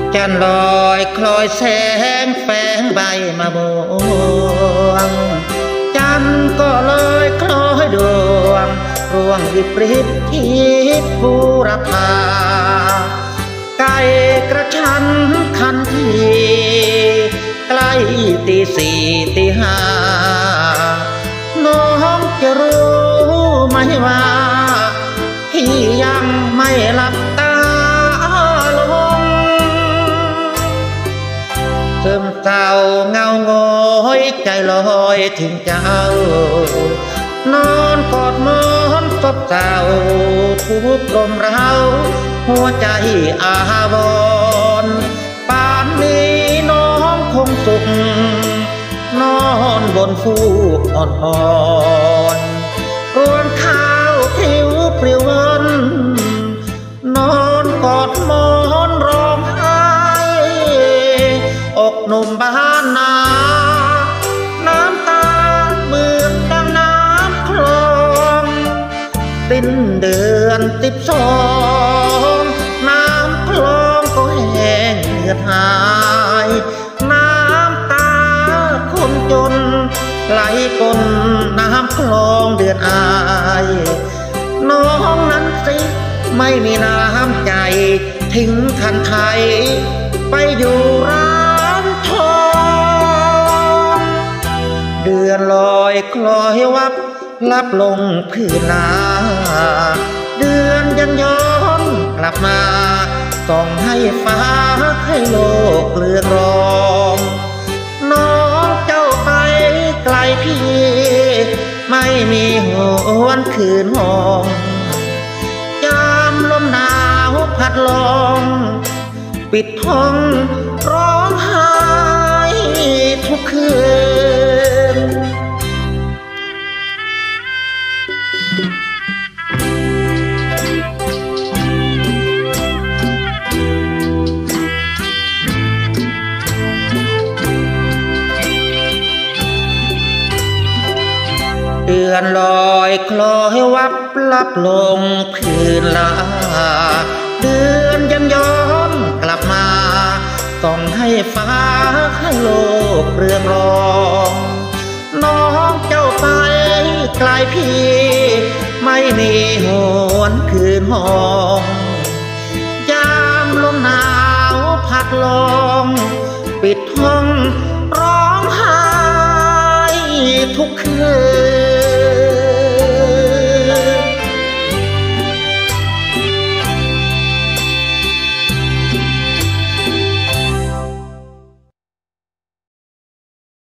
จันลอยคลอยแสงแฝงใบมาบวงจันก็ลอยคล้อยดวงร่วงริบริบทิพย์บูรพาไก่กระชันคันทีใกล้ตีสี่ตีห้าน้องจะรู้ไหมว่าพี่ยังไม่หลับตาลงซึมเศร้าเงาโงยใจลอยถึงเจ้านอนกอดหมอนซบเศร้าทุกลมเราหัวใจอาวรณ์ป่านนี้น้องคงสุขนอนบนฟูกอ่อนๆรวนข้าวผิวปลิววันนอนกอดหมอนร้องไห้อกหนุ่มบ้านนาน้ำตาเมืองดังน้ำคลองสิ้นเดือน12น้ำคลองก็แห้งเหือดหายน้ำตาคนจนไหลกลน้ำคลองเดือนอายน้องนั้นสิไม่มีน้ำใจทิ้งคันไทยไปอยู่ร้านทองเดือนลอยคล้อยวับลับลงพื้นนาเดือนยังย้อนกลับมาส่องให้ฟ้าให้โลกเลือนรองน้องเจ้าไปไกลพี่ไม่มีหวนคืนห้องยามลมหนาวพัดลมปิดห้องร้องไห้ทุกคืนเดือนลอยคล้อยวับลับลงพื้นลาเดือนยังย้อนกลับมาส่องให้ฟ้าให้โลกเรืองรองน้องเจ้าไปไกลพี่ไม่มีหวนคืนห้องยามลมหนาวพัดลมปิดห้องร้องไห้ทุกคืน